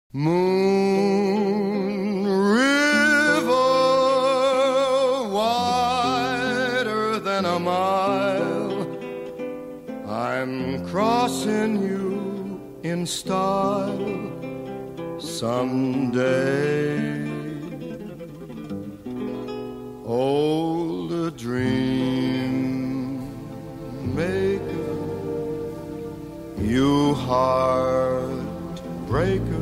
Moon River, wider than a mile, I'm crossing you in style someday. Old dream maker, you heartbreaker,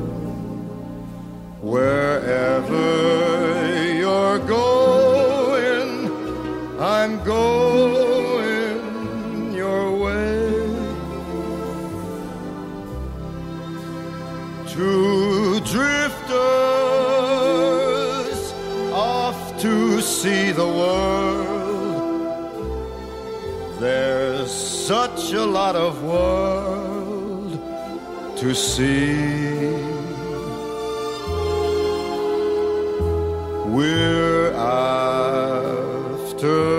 wherever you're going, I'm going your way. Two drifters off to see the world. There's such a lot of world to see. We're after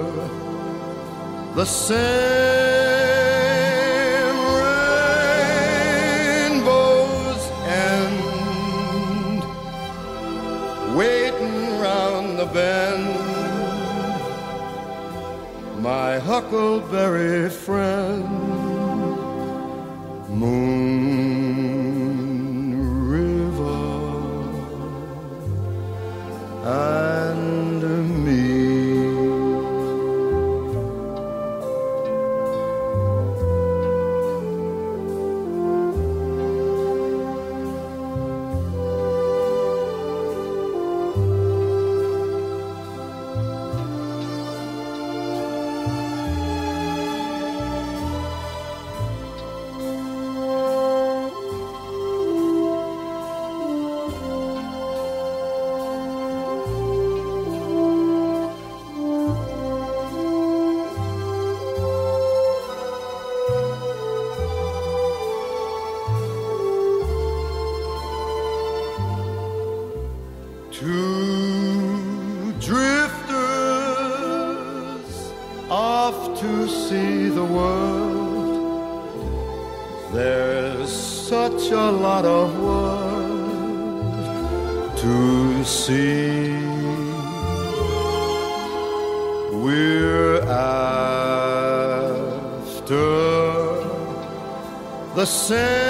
the same rainbow's end, waiting round the bend, my huckleberry friend, Moon and me. Two drifters off to see the world. There's such a lot of world to see. We're after the same